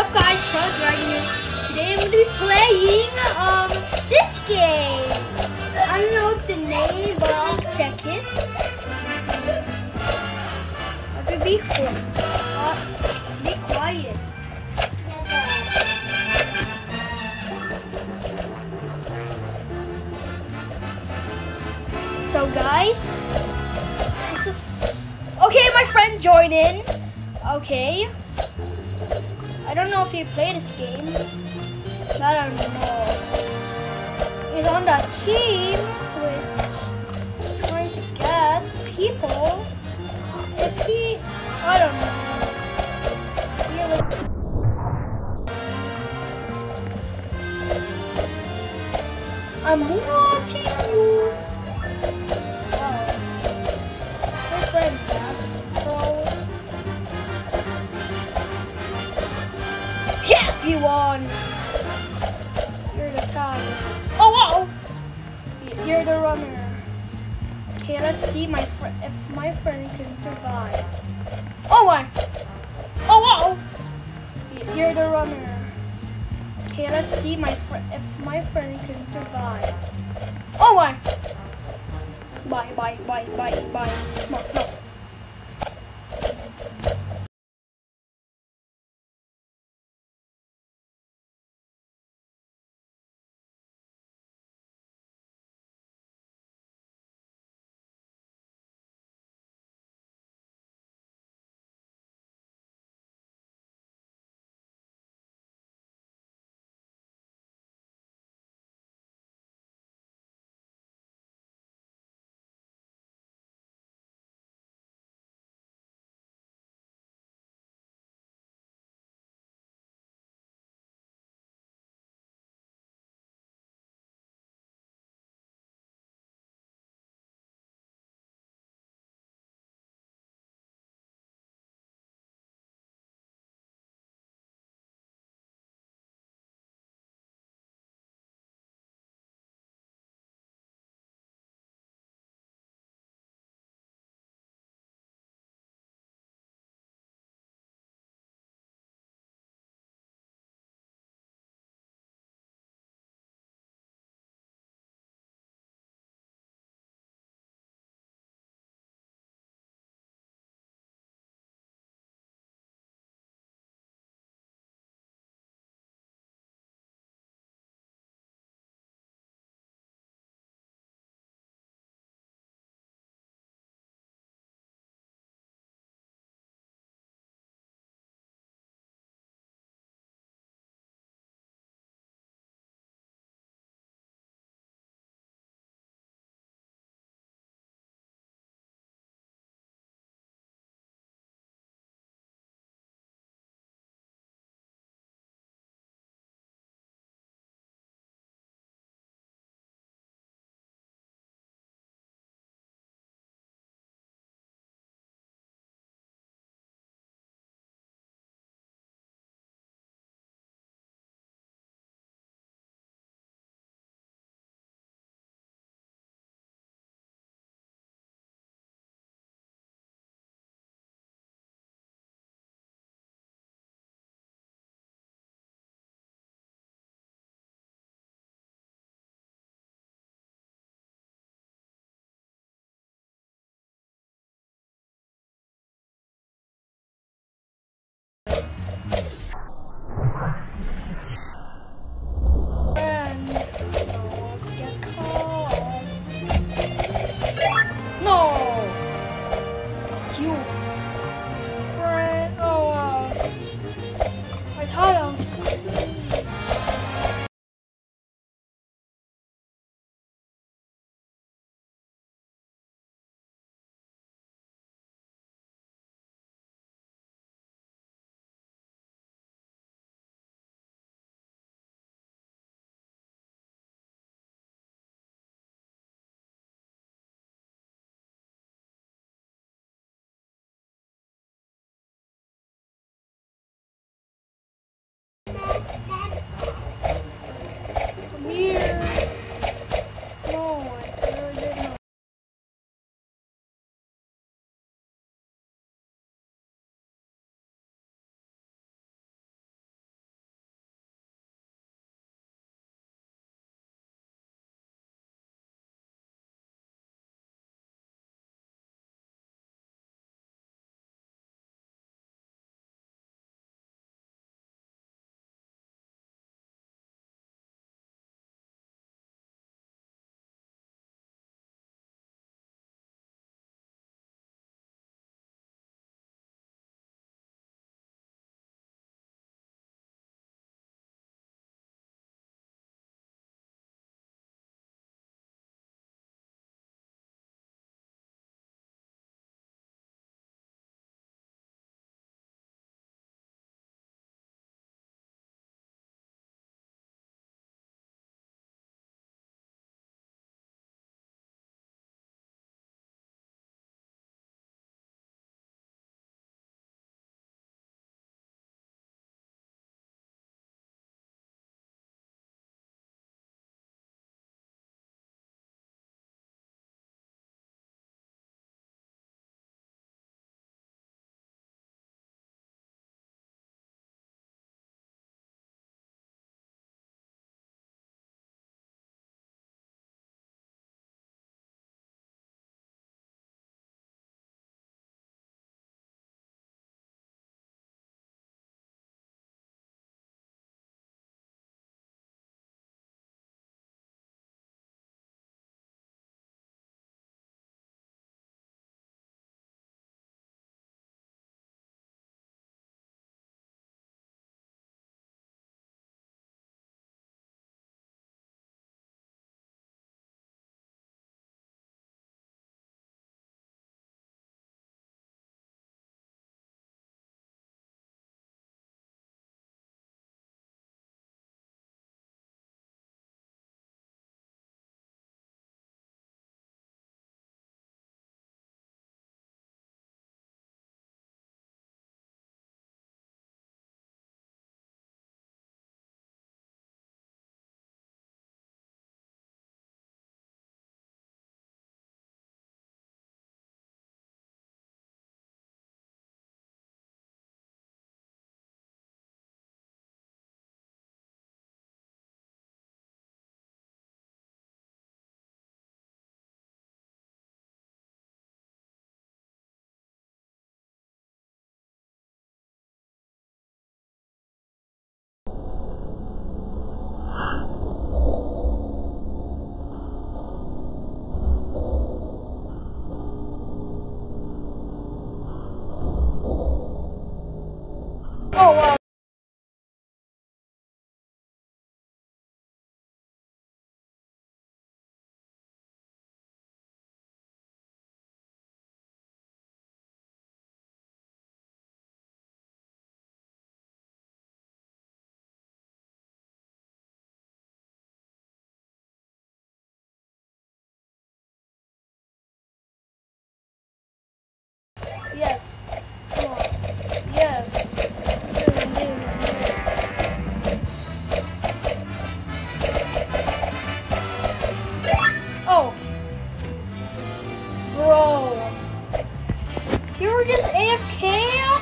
What's up guys, Dragon here. Today I'm going to be playing this game. I don't know the name, but I'll check it. Be quiet. So guys, this is okay. My friend joined in. Okay. I don't know if he played this game. I don't know. He's on that team with trying to get people. If he, I don't know. I'm watching you. Wow. My friend back, bro. Yeah, you won. You're the tiger. Oh wow! You're the runner. Okay, let's see if my friend can survive. Oh my! Oh wow! You're the runner. Okay, let's see if my friend can survive. Oh my! Bye. Come on, no. just AFK